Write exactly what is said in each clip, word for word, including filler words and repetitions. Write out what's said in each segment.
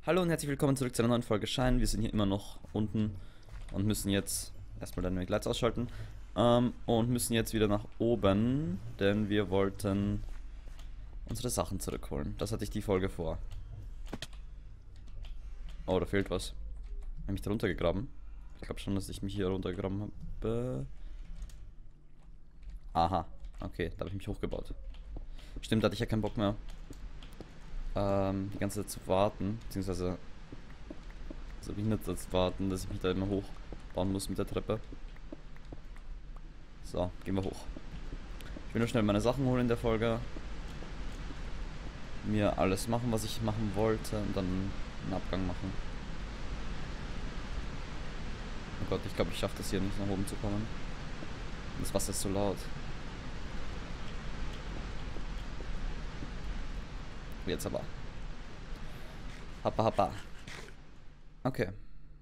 Hallo und herzlich willkommen zurück zu einer neuen Folge Schein. Wir sind hier immer noch unten und müssen jetzt erstmal Dynamic Lights ausschalten. Ähm, und müssen jetzt wieder nach oben, denn wir wollten unsere Sachen zurückholen. Das hatte ich die Folge vor. Oh, da fehlt was. Habe ich mich da runtergegraben? Ich glaube schon, dass ich mich hier runtergegraben habe. Aha, okay, da habe ich mich hochgebaut. Stimmt, da hatte ich ja keinen Bock mehr, ähm, die ganze Zeit zu warten, beziehungsweise so behindert zu warten, dass ich mich da immer hochbauen muss mit der Treppe. So, gehen wir hoch. Ich will nur schnell meine Sachen holen in der Folge. Mir alles machen, was ich machen wollte und dann einen Abgang machen. Oh Gott, ich glaube, ich schaffe das hier nicht nach oben zu kommen. Das Wasser ist so laut. Jetzt aber. Happa, happa. Okay.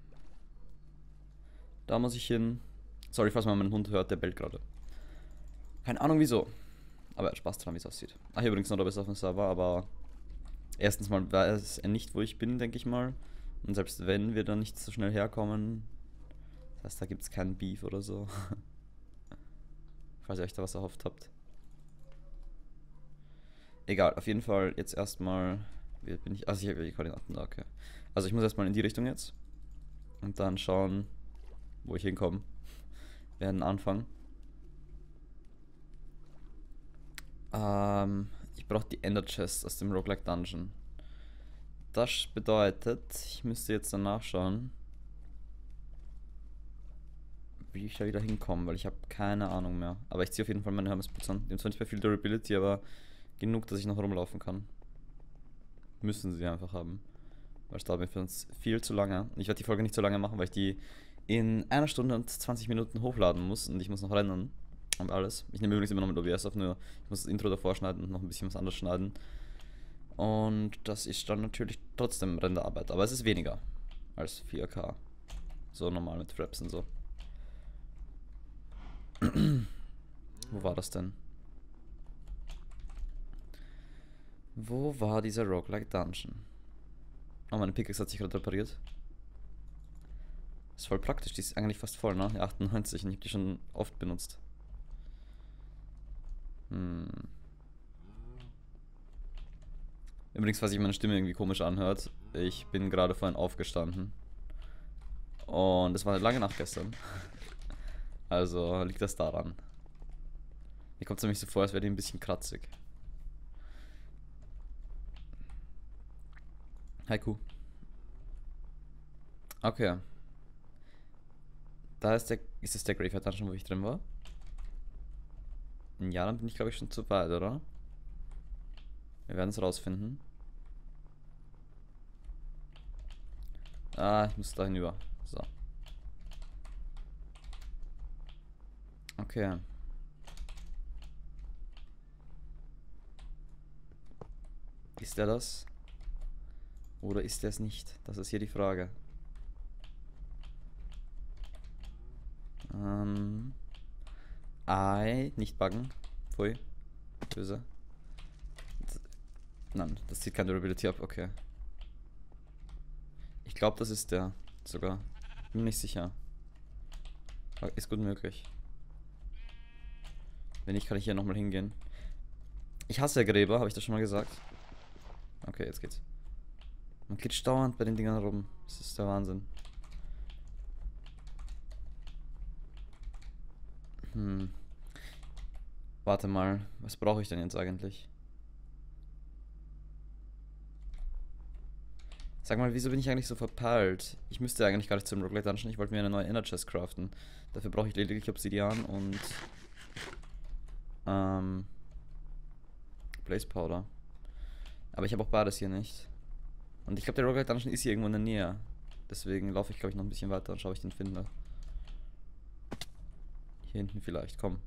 Da muss ich hin. Sorry, falls man meinen Hund hört, der bellt gerade. Keine Ahnung wieso. Aber er hat Spaß dran, wie es aussieht. Ach, hier übrigens noch besser auf dem Server, aber erstens mal weiß er nicht, wo ich bin, denke ich mal. Und selbst wenn wir dann nicht so schnell herkommen, das heißt, da gibt es keinen Beef oder so. Falls ihr euch da was erhofft habt. Egal, auf jeden Fall jetzt erstmal. Wie bin ich? Also ich habe die Koordinaten da, okay. Also ich muss erstmal in die Richtung jetzt. Und dann schauen, wo ich hinkomme. Wir werden anfangen. Ähm, ich brauche die Ender Chest aus dem Roguelike Dungeon. Das bedeutet, ich müsste jetzt dann nachschauen, wie ich da wieder hinkomme, weil ich habe keine Ahnung mehr. Aber ich ziehe auf jeden Fall meine Hermes-Boots an. Die haben zwar nicht mehr viel Durability, aber genug, dass ich noch rumlaufen kann. Müssen sie einfach haben. Weil es dauert mir für uns viel zu lange. Ich werde die Folge nicht so lange machen, weil ich die in einer Stunde und zwanzig Minuten hochladen muss und ich muss noch rennen und alles. Ich nehme übrigens immer noch mit O B S auf, nur ich muss das Intro davor schneiden und noch ein bisschen was anderes schneiden. Und das ist dann natürlich trotzdem Renderarbeit, aber es ist weniger als vier K. So normal mit Fraps und so. Wo war das denn? Wo war dieser Roguelike Dungeon? Oh, meine Pickaxe hat sich gerade repariert. Ist voll praktisch, die ist eigentlich fast voll, ne? achtundneunzig und ich habe die schon oft benutzt. Hm. Übrigens, falls sich meine Stimme irgendwie komisch anhört, ich bin gerade vorhin aufgestanden. Und es war eine lange Nacht gestern. Also liegt das daran. Mir kommt es nämlich so vor, als wäre die ein bisschen kratzig. Haiku. Okay. Da ist der. Ist das der Graveyard Dungeon, wo ich drin war? Ja, dann bin ich glaube ich schon zu weit, oder? Wir werden es rausfinden. Ah, ich muss da hinüber. So. Okay. Ist der das? Oder ist der es nicht? Das ist hier die Frage. Ähm. Ei, nicht buggen. Pfui. Böse. Nein, das zieht keine Durability ab, okay. Ich glaube, das ist der sogar. Bin nicht sicher. Aber ist gut möglich. Wenn nicht, kann ich hier nochmal hingehen. Ich hasse Gräber, habe ich das schon mal gesagt? Okay, jetzt geht's. Man glitscht dauernd bei den Dingern rum. Das ist der Wahnsinn. Hm. Warte mal, was brauche ich denn jetzt eigentlich? Sag mal, wieso bin ich eigentlich so verpeilt? Ich müsste eigentlich gar nicht zum Roguelike Dungeon. Ich wollte mir eine neue Ender Chest craften. Dafür brauche ich lediglich Obsidian und ähm, Blaze Powder. Aber ich habe auch beides hier nicht. Und ich glaube, der Roguelike Dungeon ist hier irgendwo in der Nähe. Deswegen laufe ich, glaube ich, noch ein bisschen weiter und schaue, ob ich den finde. Hier hinten vielleicht, komm.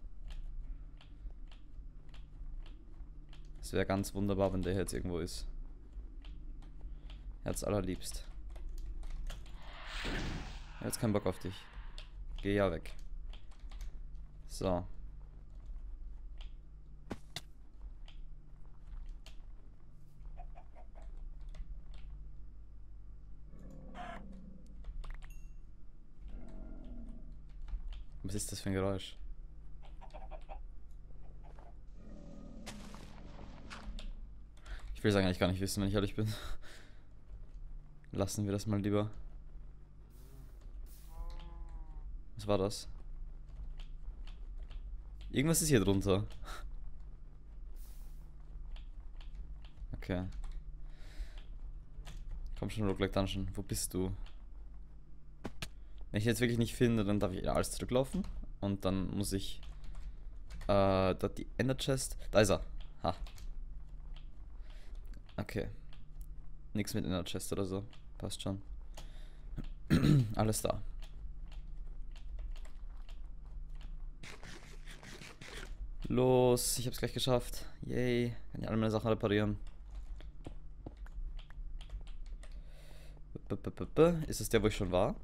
Es wäre ganz wunderbar, wenn der jetzt irgendwo ist. Herz allerliebst. Jetzt kein Bock auf dich. Geh ja weg. So. Was ist das für ein Geräusch? Ich will es eigentlich gar nicht wissen, wenn ich ehrlich bin. Lassen wir das mal lieber. Was war das? Irgendwas ist hier drunter. Okay. Komm schon, Roguelike Dungeon. Wo bist du? Wenn ich jetzt wirklich nicht finde, dann darf ich alles zurücklaufen. Und dann muss ich... Äh, dort die Ender Chest. Da ist er. Ha. Okay. Nichts mit Ender Chest oder so. Passt schon. Alles da. Los, ich hab's gleich geschafft. Yay. Kann ich alle meine Sachen reparieren. Ist es der, wo ich schon war?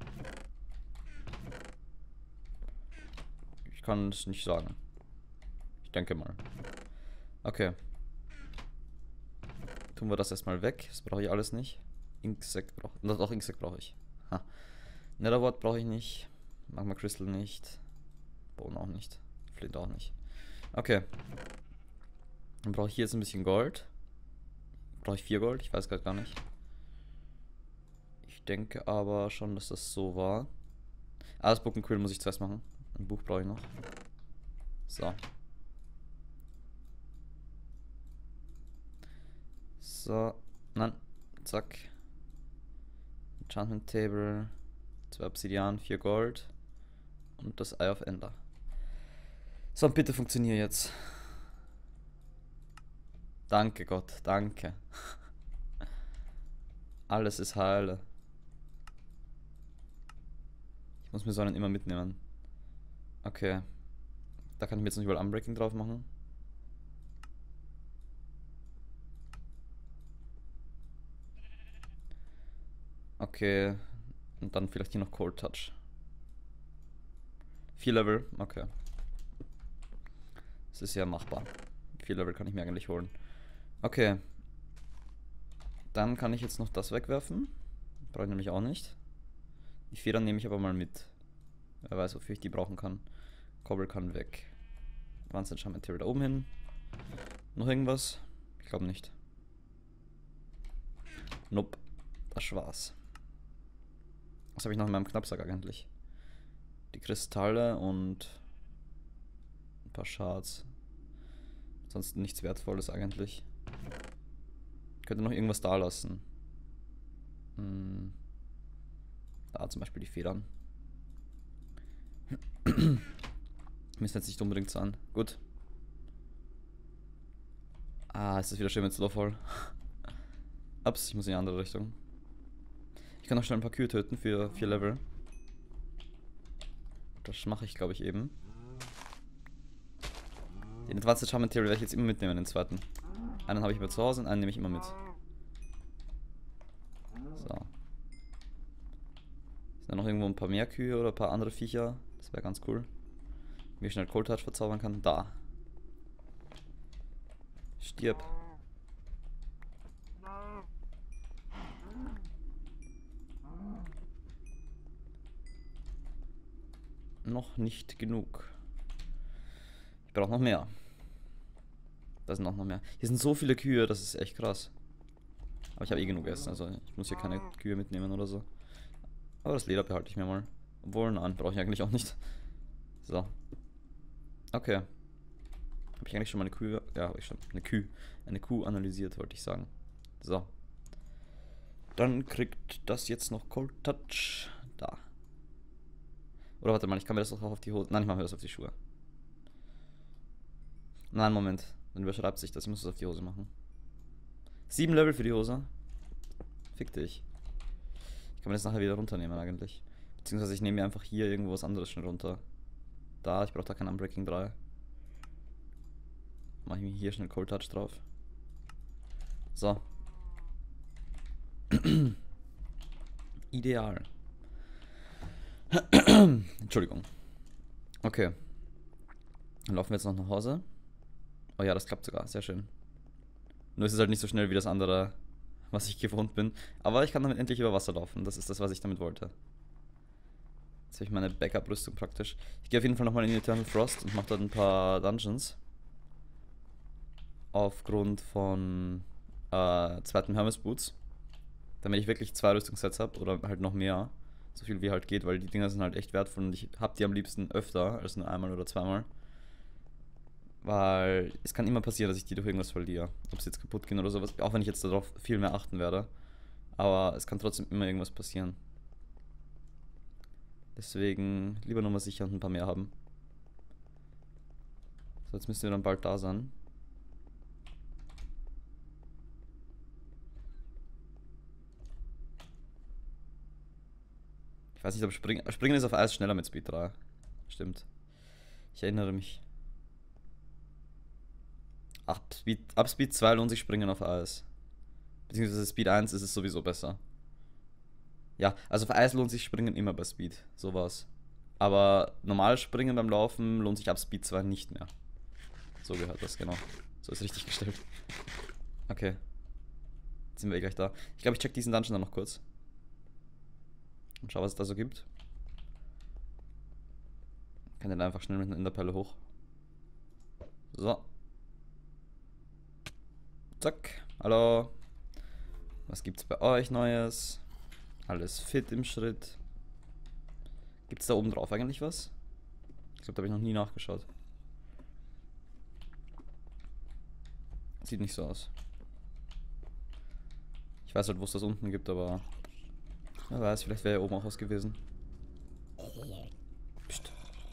Ich kann es nicht sagen. Ich denke mal. Okay. Tun wir das erstmal weg. Das brauche ich alles nicht. Inksect brauche ich. Doch, Inksect brauche ich. Ha. Netherwort brauche ich nicht. Magma Crystal nicht. Bone auch nicht. Flint auch nicht. Okay. Dann brauche ich hier jetzt ein bisschen Gold. Brauche ich vier Gold? Ich weiß gerade gar nicht. Ich denke aber schon, dass das so war. Ah, das Book and Quill muss ich zuerst machen. Ein Buch brauche ich noch. So. So. Nein. Zack. Enchantment Table. Zwei Obsidian, vier Gold. Und das Eye of Ender. So, und bitte funktioniere jetzt. Danke Gott, danke. Alles ist heile. Ich muss mir so einen immer mitnehmen. Okay. Da kann ich mir jetzt nicht überall Unbreaking drauf machen. Okay. Und dann vielleicht hier noch Cold Touch. Vier Level, okay. Das ist ja machbar. Vier Level kann ich mir eigentlich holen. Okay. Dann kann ich jetzt noch das wegwerfen. Brauche ich nämlich auch nicht. Die Federn nehme ich aber mal mit. Wer weiß, wofür ich die brauchen kann. Cobble kann weg. Advanced Enchantment Table da oben hin. Noch irgendwas? Ich glaube nicht. Nope. Das war's. Was habe ich noch in meinem Knappsack eigentlich? Die Kristalle und ein paar Shards. Sonst nichts Wertvolles eigentlich. Ich könnte noch irgendwas da lassen. Hm. Da zum Beispiel die Federn. Müssen jetzt nicht unbedingt sein. Gut. Ah, ist das wieder schön mit Slowfall. Ups, ich muss in die andere Richtung. Ich kann auch schnell ein paar Kühe töten für vier Level. Das mache ich, glaube ich, eben. Den Advanced Enchantment Table werde ich jetzt immer mitnehmen, den zweiten. Einen habe ich aber zu Hause und einen nehme ich immer mit. So. Sind da noch irgendwo ein paar mehr Kühe oder ein paar andere Viecher? Das wäre ganz cool. Wie ich schnell Cold Touch verzaubern kann. Da. Stirb. Noch nicht genug. Ich brauche noch mehr. Da sind auch noch mehr. Hier sind so viele Kühe, das ist echt krass. Aber ich habe eh genug Essen, also ich muss hier keine Kühe mitnehmen oder so. Aber das Leder behalte ich mir mal. Obwohl, nein, brauche ich eigentlich auch nicht. So. Okay. Habe ich eigentlich schon mal eine Kuh? Ja, habe ich schon. Eine Kuh. Eine Kuh analysiert, wollte ich sagen. So. Dann kriegt das jetzt noch Cold Touch. Da. Oder warte mal, ich kann mir das auch auf die Hose... Nein, ich mache mir das auf die Schuhe. Nein, Moment. Dann überschreibt sich das. Ich muss es auf die Hose machen. Sieben Level für die Hose. Fick dich. Ich kann mir das nachher wieder runternehmen eigentlich. Beziehungsweise ich nehme mir einfach hier irgendwo was anderes schon runter. Da, ich brauche da kein Unbreaking drei. Mache ich mir hier schnell Cold Touch drauf. So. Ideal. Entschuldigung. Okay. Dann laufen wir jetzt noch nach Hause. Oh ja, das klappt sogar. Sehr schön. Nur ist es halt nicht so schnell wie das andere, was ich gewohnt bin. Aber ich kann damit endlich über Wasser laufen. Das ist das, was ich damit wollte. Jetzt habe ich meine Backup-Rüstung praktisch. Ich gehe auf jeden Fall nochmal in Eternal Frost und mache dort ein paar Dungeons. Aufgrund von äh, zweiten Hermes Boots. Damit ich wirklich zwei Rüstungssets habe oder halt noch mehr. So viel wie halt geht, weil die Dinger sind halt echt wertvoll und ich habe die am liebsten öfter als nur einmal oder zweimal. Weil es kann immer passieren, dass ich die durch irgendwas verliere. Ob sie jetzt kaputt gehen oder sowas. Auch wenn ich jetzt darauf viel mehr achten werde. Aber es kann trotzdem immer irgendwas passieren. Deswegen lieber nur mal sicher und ein paar mehr haben. So, jetzt müssen wir dann bald da sein. Ich weiß nicht, ob Springen... Springen ist auf Eis schneller mit Speed drei. Stimmt. Ich erinnere mich. Ab Speed, ab Speed zwei lohnt sich Springen auf Eis. Beziehungsweise Speed eins ist es sowieso besser. Ja, also auf Eis lohnt sich Springen immer bei Speed. So war's. Aber normales Springen beim Laufen lohnt sich ab Speed zwei nicht mehr. So gehört das, genau. So ist richtig gestellt. Okay. Jetzt sind wir eh gleich da. Ich glaube, ich check diesen Dungeon dann noch kurz. Und schau, was es da so gibt. Ich kann den einfach schnell mit einer Enderperle hoch. So. Zack. Hallo. Was gibt's bei euch Neues? Alles fit im Schritt. Gibt's da oben drauf eigentlich was? Ich glaube, da habe ich noch nie nachgeschaut. Sieht nicht so aus. Ich weiß halt, wo es das unten gibt, aber... Wer weiß, vielleicht wäre ja oben auch was gewesen. Psst.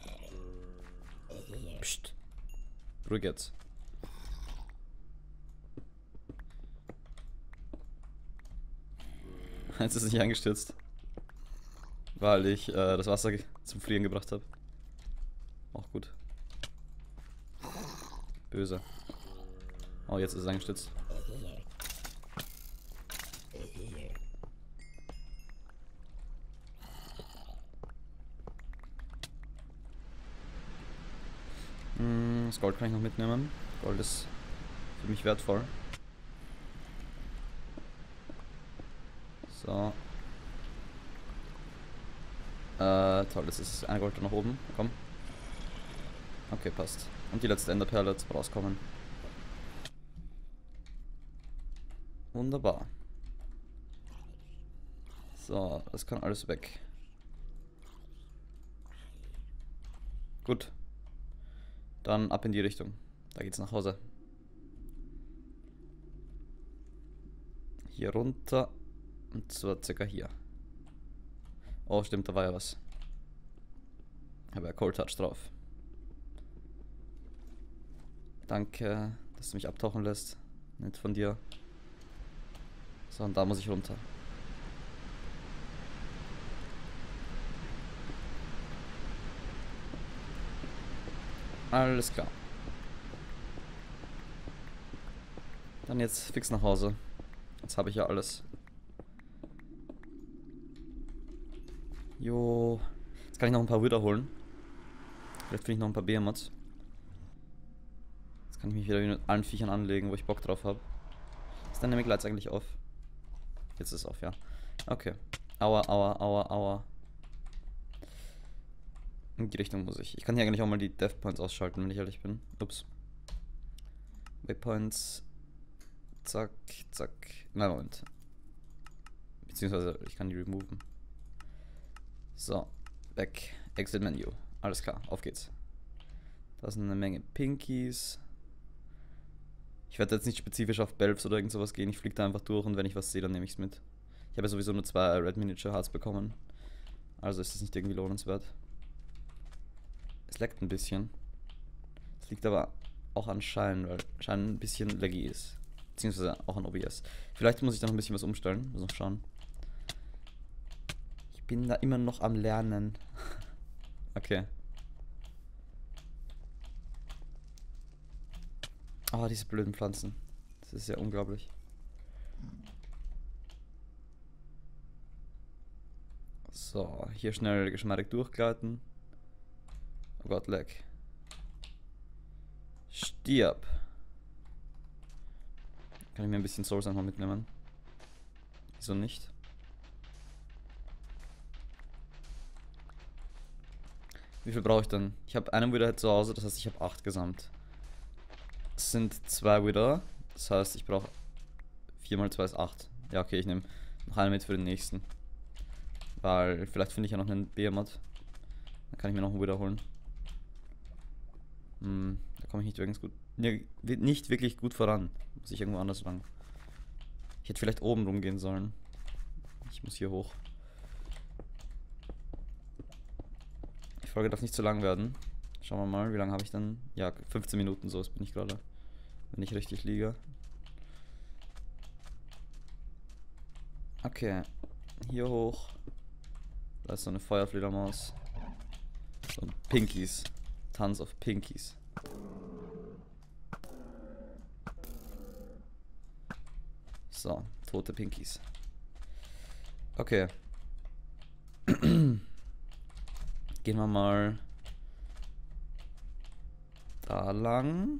Psst. Ruhig jetzt. Jetzt ist es nicht eingestürzt. Weil ich äh, das Wasser zum Frieren gebracht habe. Auch gut. Böse. Oh, jetzt ist es eingestürzt. Hm, das Gold kann ich noch mitnehmen. Gold ist für mich wertvoll. So. Äh, toll, das ist eine Gold noch oben. Komm. Okay, passt. Und die letzte Enderperle jetzt rauskommen. Wunderbar. So, das kann alles weg. Gut. Dann ab in die Richtung. Da geht's nach Hause. Hier runter. Und zwar circa hier. Oh, stimmt, da war ja was. Habe ja Cold Touch drauf. Danke, dass du mich abtauchen lässt. Nicht von dir. So, und da muss ich runter. Alles klar. Dann jetzt fix nach Hause. Jetzt habe ich ja alles. Jo. Jetzt kann ich noch ein paar Wither holen. Vielleicht finde ich noch ein paar Behemoths. Jetzt kann ich mich wieder mit allen Viechern anlegen, wo ich Bock drauf habe. Ist Dynamic Lights eigentlich off? Jetzt ist es off, ja. Okay. Aua, aua, aua, aua. In die Richtung muss ich. Ich kann hier eigentlich auch mal die Death Points ausschalten, wenn ich ehrlich bin. Ups. Waypoints. Zack, zack. Nein, Moment. Beziehungsweise ich kann die removen. So. Back. Exit Menu. Alles klar, auf geht's. Da sind eine Menge Pinkies. Ich werde jetzt nicht spezifisch auf Belfs oder irgend sowas gehen. Ich fliege da einfach durch und wenn ich was sehe, dann nehme ich es mit. Ich habe ja sowieso nur zwei Red Miniature Hearts bekommen. Also ist das nicht irgendwie lohnenswert. Es leckt ein bisschen. Es liegt aber auch an Schein, weil Schein ein bisschen laggy ist. Beziehungsweise auch an O B S. Vielleicht muss ich da noch ein bisschen was umstellen. Muss noch schauen. Ich bin da immer noch am Lernen. Okay. Oh, diese blöden Pflanzen. Das ist ja unglaublich. So, hier schnell geschmeidig durchgleiten. Oh Gott, leck. Stirb. Kann ich mir ein bisschen Souls einfach mitnehmen? Wieso nicht? Wie viel brauche ich denn? Ich habe einen Wither zu Hause, das heißt, ich habe acht gesamt. Es sind zwei Wither, das heißt, ich brauche vier mal zwei ist acht. Ja, okay, ich nehme noch einen mit für den nächsten. Weil vielleicht finde ich ja noch einen Behemoth. Dann kann ich mir noch einen Wither holen. Hm, da komme ich nicht wirklich gut, nicht wirklich gut voran. Muss ich irgendwo anders lang. Ich hätte vielleicht oben rumgehen sollen. Ich muss hier hoch. Die Folge darf nicht zu lang werden. Schauen wir mal, wie lange habe ich dann? Ja, fünfzehn Minuten, so bin ich gerade. Wenn ich richtig liege. Okay. Hier hoch. Da ist so eine Feuerfledermaus. So Pinkies. Tons of Pinkies. So, tote Pinkies. Okay. Gehen wir mal da lang.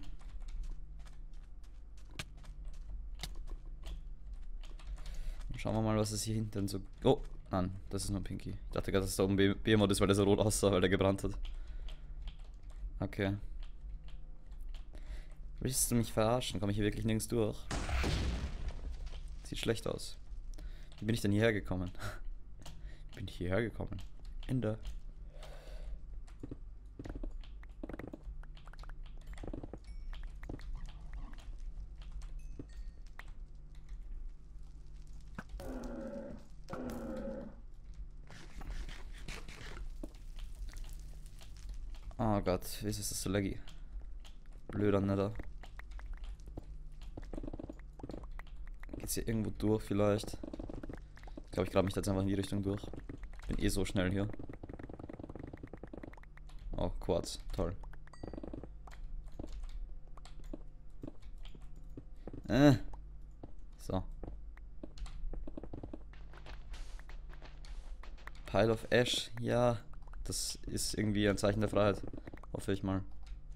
Schauen wir mal, was es hier hinten so... Oh, nein, das ist nur Pinky. Ich dachte gerade, dass es da oben Behemoth ist, weil der so rot aussah, weil der gebrannt hat. Okay. Willst du mich verarschen? Komme ich hier wirklich nirgends durch? Sieht schlecht aus. Wie bin ich denn hierher gekommen? Bin ich hierher gekommen? Ende. Oh Gott, wieso ist das so laggy? Blöder Nether. Geht's hier irgendwo durch vielleicht? Ich glaube, ich grabe mich da jetzt einfach in die Richtung durch. Bin eh so schnell hier. Oh, Quarz. Toll. Äh. So. Pile of Ash. Ja. Das ist irgendwie ein Zeichen der Freiheit. Hoffe ich mal.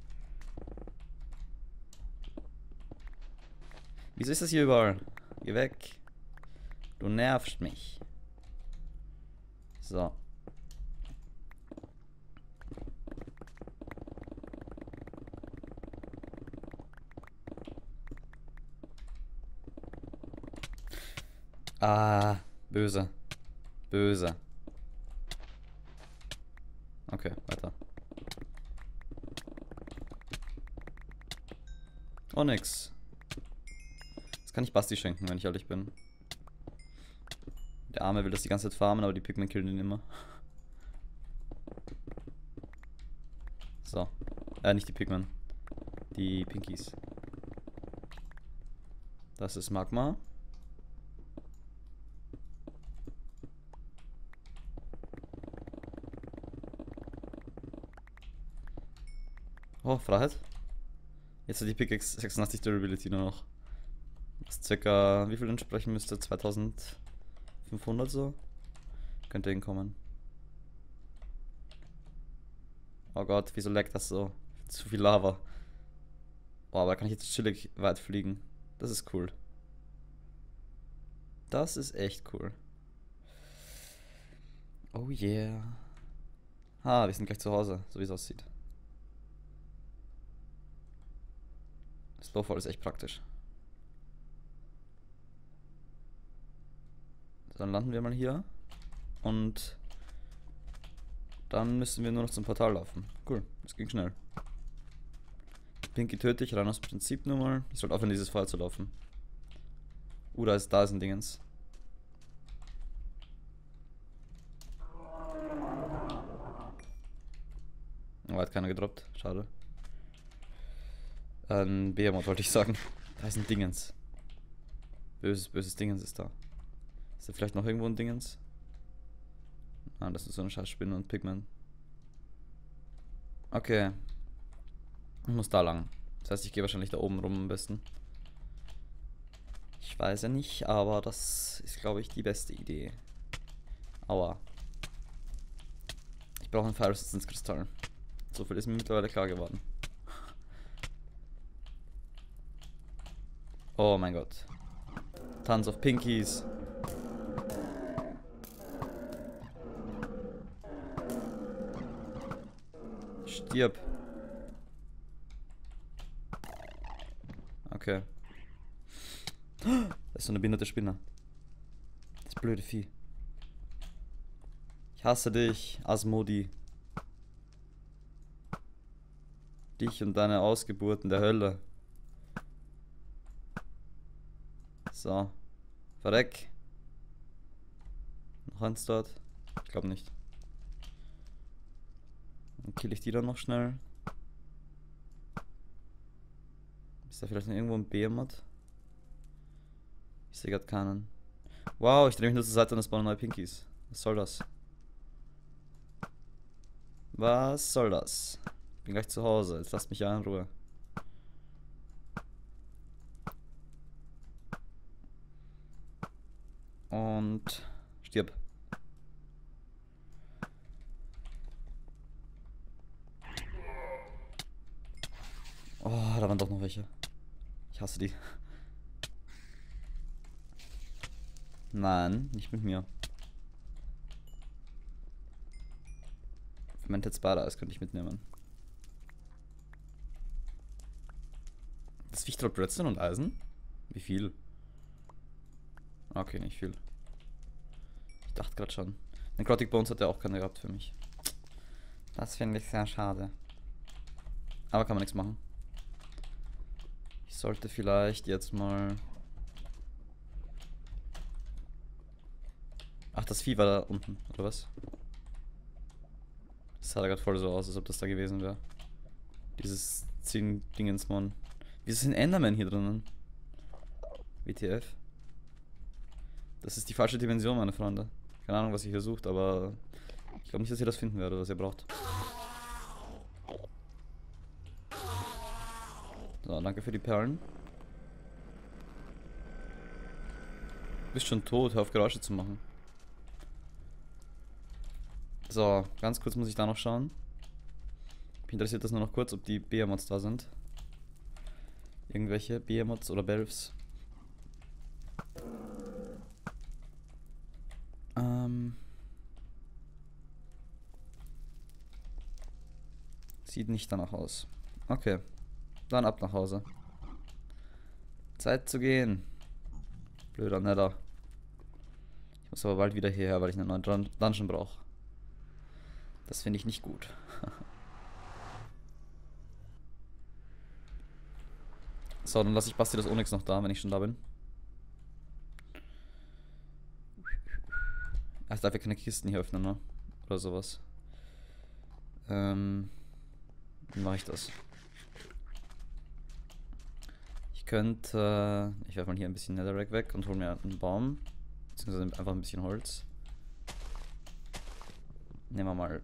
Wieso ist das hier überall? Geh weg. Du nervst mich. So. Ah, böse. Böse. Okay, weiter. Oh, nix. Das kann ich Basti schenken, wenn ich ehrlich bin. Der Arme will das die ganze Zeit farmen, aber die Pigmen killen ihn immer. So. Äh, nicht die Pigmen. Die Pinkies. Das ist Magma. Oh, Freiheit. Jetzt hat die Pickaxe sechsundachtzig Durability nur noch. Was circa, wie viel entsprechen müsste? zweitausendfünfhundert so? Könnte hinkommen. Oh Gott, wieso leckt das so? Zu viel Lava. Oh, aber da kann ich jetzt chillig weit fliegen. Das ist cool. Das ist echt cool. Oh yeah. Ah, wir sind gleich zu Hause, so wie es aussieht. Slowfall ist echt praktisch. Dann landen wir mal hier. Und dann müssen wir nur noch zum Portal laufen. Cool, das ging schnell. Pinky töte ich, rein aus Prinzip nur mal. Ich sollte aufhören, dieses Feuer zu laufen. Uh, da ist, da ist ein Dingens. Oh, hat keiner gedroppt. Schade. Ein Behemoth wollte ich sagen. Da ist ein Dingens. Böses, böses Dingens ist da. Ist da vielleicht noch irgendwo ein Dingens? Ah, das ist so eine scheiß Spinne und Pigment. Okay. Ich muss da lang. Das heißt, ich gehe wahrscheinlich da oben rum am besten. Ich weiß ja nicht, aber das ist, glaube ich, die beste Idee. Aua. Ich brauche einen Fire Resistance Kristall. So viel ist mir mittlerweile klar geworden. Oh mein Gott. Tons of Pinkies. Stirb. Okay. Da ist so eine behinderte Spinne. Das blöde Vieh. Ich hasse dich, Asmodi. Dich und deine Ausgeburten der Hölle. So. Verreck. Noch eins dort. Ich glaube nicht. Dann kill ich die dann noch schnell. Ist da vielleicht noch irgendwo ein Behemoth? Ich sehe gerade keinen. Wow, ich drehe mich nur zur Seite und es spawnen neue Pinkies. Was soll das? Was soll das? Bin gleich zu Hause. Jetzt lasst mich ja in Ruhe. Und stirb. Oh, da waren doch noch welche. Ich hasse die. Nein, nicht mit mir. Fermented Spider Eyes könnte ich mitnehmen. Das Viech droppt Redstone und Eisen? Wie viel? Okay, nicht viel. Ich dachte gerade schon. Necrotic Bones hat ja auch keine gehabt für mich. Das finde ich sehr schade. Aber kann man nichts machen. Ich sollte vielleicht jetzt mal... Ach, das Vieh war da unten, oder was? Das sah da gerade voll so aus, als ob das da gewesen wäre. Dieses zehn-Dingens-Mon. Wieso sind Enderman hier drinnen? W T F? Das ist die falsche Dimension, meine Freunde. Keine Ahnung, was ihr hier sucht, aber ich glaube nicht, dass ihr das finden werdet, was ihr braucht. So, danke für die Perlen. Du bist schon tot, hör auf Geräusche zu machen. So, ganz kurz muss ich da noch schauen. Mich interessiert das nur noch kurz, ob die Behemoths da sind. Irgendwelche Behemoths oder Belfs. Ähm. Sieht nicht danach aus. Okay. Dann ab nach Hause. Zeit zu gehen. Blöder Nether. Ich muss aber bald wieder hierher, weil ich einen neuen Dun Dungeon brauche. Das finde ich nicht gut. So, dann lasse ich Basti das Onyx noch da, wenn ich schon da bin. Ach, ich darf ja keine Kisten hier öffnen, ne? Oder sowas. Ähm. Wie mache ich das? Ich könnte. Äh, ich werfe mal hier ein bisschen Netherrack weg und hole mir einen Baum. Beziehungsweise einfach ein bisschen Holz. Nehmen wir mal.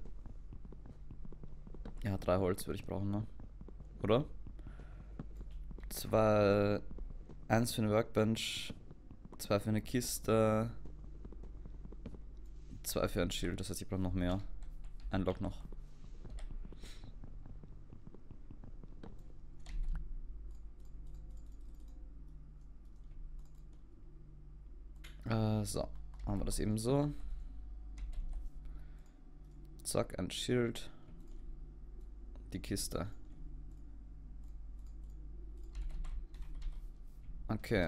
Ja, drei Holz würde ich brauchen, ne? Oder? Zwei. Eins für eine Workbench. Zwei für eine Kiste. Zwei für ein Schild, das heißt, ich brauche noch mehr. Ein Block noch. Äh, so. Haben wir das eben so. Zack, ein Schild. Die Kiste. Okay.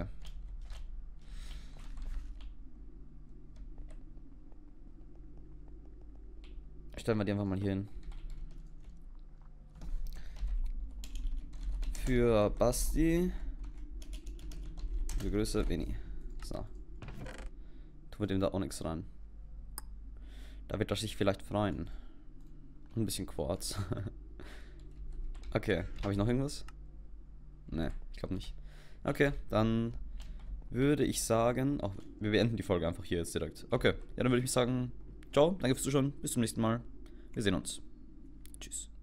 Stellen wir die einfach mal hier hin. Für Basti. Für Größe, Winnie. So. Tun wir dem da auch nichts rein. Da wird er sich vielleicht freuen. Ein bisschen Quarz. Okay, habe ich noch irgendwas? Ne, ich glaube nicht. Okay, dann würde ich sagen, auch wir beenden die Folge einfach hier jetzt direkt. Okay, ja, dann würde ich sagen, ciao, danke fürs Zuschauen, bis zum nächsten Mal. Wir sehen uns. Tschüss.